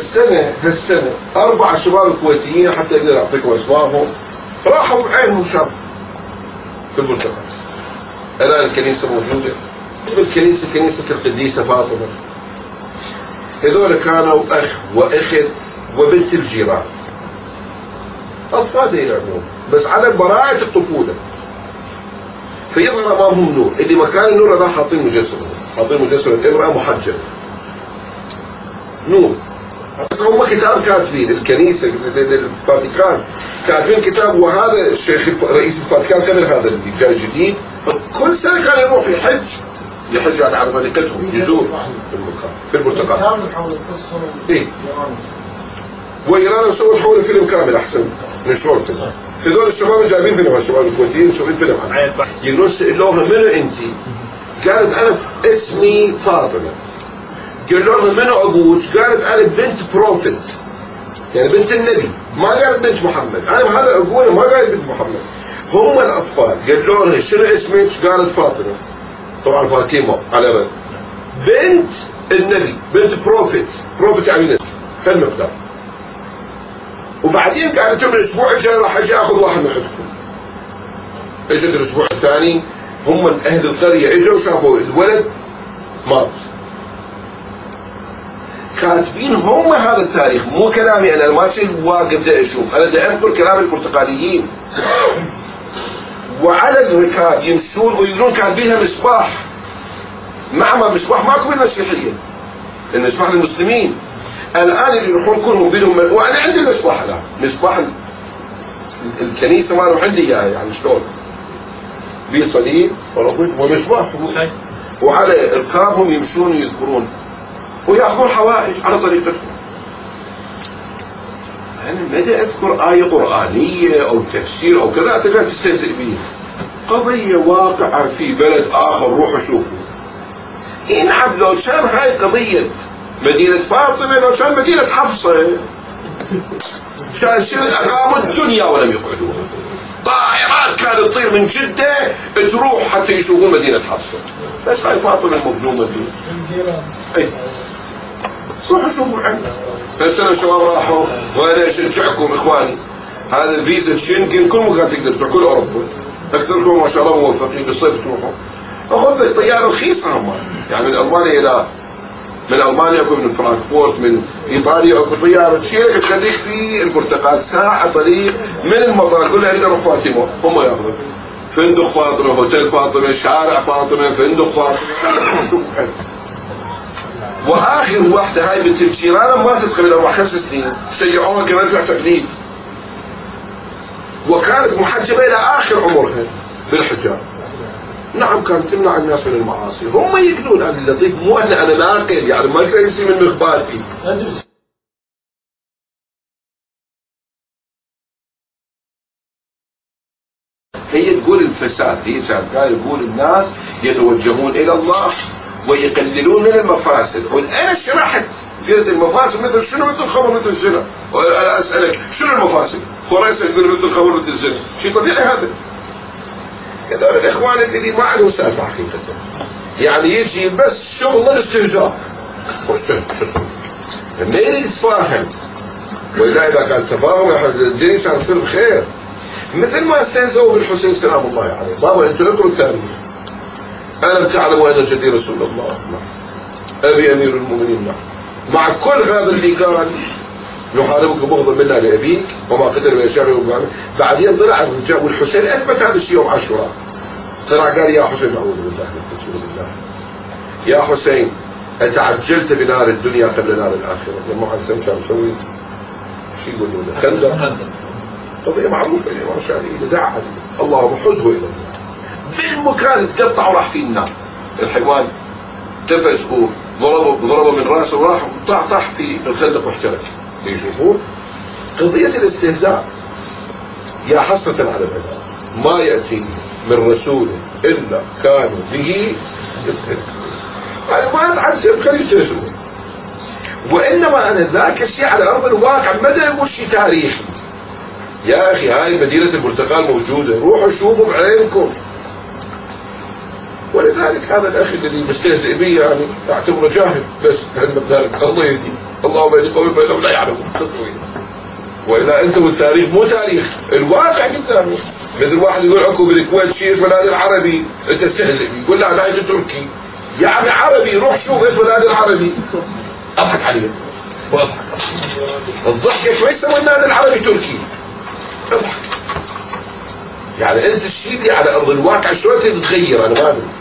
هالسنة 4 شباب كويتيين حتى اقدر اعطيكم اسمائهم راحوا بعينهم شاب في الملتقى. الان الكنيسة موجودة. الكنيسة كنيسة القديسة فاطمة. هذول كانوا اخ واخت وبنت الجيران. اطفال يلعبون بس على براءة الطفولة. فيظهر امامهم نور، اللي مكان النور الان حاطين مجسم الامرأة محجبة. نور. بس هم كتاب كاتبين الكنيسة الفاتيكان كاتبين كتاب، وهذا الشيخ رئيس الفاتيكان قبل هذا اللي جاي جديد كل سنة كان يروح يحج على طريقتهم، يزور في الملتقى. ايه وإيران سووا حول فيلم كامل احسن من شورت. هذول الشباب جايبين فيلم، الشباب الكويتيين مسوين فيلم عنه. يقولون سألوها منو انت؟ قالت انا اسمي فاطمة. قالوا لها منو ابوك؟ قالت انا بنت بروفيت، يعني بنت النبي، ما قالت بنت محمد. انا هذا اقوله ما قالت بنت محمد. هم الاطفال قالوا لها شنو اسمك؟ قالت فاطمة، طبعا فاطمة على بنت بنت النبي، بنت بروفيت يعني نبي هالمقدار. وبعدين قالت لهم الاسبوع الجاي راح اجي اخذ واحد من عندكم. اجت الاسبوع الثاني، هم اهل القرية اجوا وشافوا الولد مات. كاتبين هم هذا التاريخ، مو كلامي انا، ماشي واقف دا اشوف، انا دا انقل كلام البرتقاليين. وعلى الركاب يمشون ويقولون كاتبينها مصباح. مع مصباح ماكو بالمسيحية، المصباح للمسلمين. الان اللي يروحون كلهم بينهم، وانا عندي المصباح الان، مصباح الكنيسة مالهم عندي اياه، يعني شلون؟ بيه صليب ومصباح، وعلى ركابهم يمشون ويذكرون وياخذون حوائج على طريقتهم. انا مدى اذكر آية قرآنية او تفسير او كذا تجي تستهزئ بيه. قضية واقعة في بلد اخر روحوا شوفوا. اي نعم، لو كان هاي قضية مدينة فاطمة، لو كان مدينة حفصة كان شنو اقاموا الدنيا ولم يقعدوها. طائرات كانت تطير من جدة تروح حتى يشوفون مدينة حفصة، بس هاي فاطمة المظلومة دي. اي روحوا شوفوا عنا. هالسنة الشباب راحوا، وانا اشجعكم اخواني، هذا فيزا شنغن كل مكان تقدر تروح، كل اوروبا. اكثركم ما شاء الله موفقين بالصيف تروحوا. اخذ لك طيارة رخيصة هم، يعني من المانيا الى المانيا اكو من فرانكفورت، من ايطاليا اكو طيارة تشيلك تخليك في البرتقال ساعة طريق من المطار. قول لها اريد اروح فاطمة، هم ياخذوك. فندق فاطمة، هوتيل فاطمة، شارع فاطمة، فندق فاطمة. شوف حلو. واخر واحدة هاي بنت الجيران ماتت قبل 4-5 سنين، شيعوها كمرجع تقليد. وكانت محجبة الى اخر عمرها بالحجاب. نعم كانت تمنع الناس من المعاصي. هم يقولون عن اللطيف، مو انا ناقل، يعني ما شيء من مخباتي. هي تقول الفساد، هي كانت قايله تقول الناس يتوجهون الى الله ويقللون من المفاسد. وانا شرحت قلت المفاسد مثل شنو؟ مثل الخمر، مثل الزنا. وانا اسالك شنو المفاسد؟ خريصه يقول مثل الخمر مثل الزنا، شيء طبيعي هذا. هذول الاخوان الذي ما عندهم سالفه حقيقه، يعني يجي بس شغل الاستهزاء. شو اسمه؟ ما يريد يتفاهم، والا اذا كان تفاهم الدنيا كانت تصير بخير. مثل ما استهزأوا بالحسين سلام الله عليه. بابا انتم اقروا التاريخ. ألم تعلموا أن جدي رسول الله؟ أبي أمير المؤمنين. مع كل هذا اللي كان نحاربك بغضا منا لأبيك وما قدر من شر. بعدين طلع الرجال، والحسين أثبت هذا الشيء يوم عاشوراء. طلع قال يا حسين، أعوذ بالله نستغفر بالله، يا حسين أتعجلت بنار الدنيا قبل نار الآخرة. لما حسين كان مسوي شيء يقولوا له خندق، قضية معروفة الإمام الشافعي دعا اللهم حزه إلى الله. بالمكان تقطع وراح في النار. الحيوان تفز وضربه من راسه وراح طاح في الخندق واحترق. يشوفون قضية الاستهزاء. يا حسرة على العباد ما يأتي من رسول إلا كانوا به يستهزئون. أنا ما أتعجب، خليه يستهزئون. وإنما أنا ذاك الشيء على أرض الواقع، ما يقول شيء تاريخي. يا أخي هاي مدينة البرتقال موجودة، روحوا شوفوا بعينكم. ولذلك هذا الأخ الذي مستهزئ بي يعني أعتبره جاهل، بس هالمقدار الله يهديه. الله بين قوم فإنهم لا يعلمون. وإذا أنت والتاريخ مو تاريخ، الواقع قدامي. مثل واحد يقول عقب بالكويت شيء اسمه نادي العربي، أنت تستهزئ، يقول لا نادي تركي. يا عمي عربي، روح شوف اسمه نادي العربي. أضحك عليه وأضحك. الضحكة ما يسمى النادي العربي تركي. اضحك. يعني أنت تشيل لي على أرض الواقع شلون تتغير، أنا ما أدري.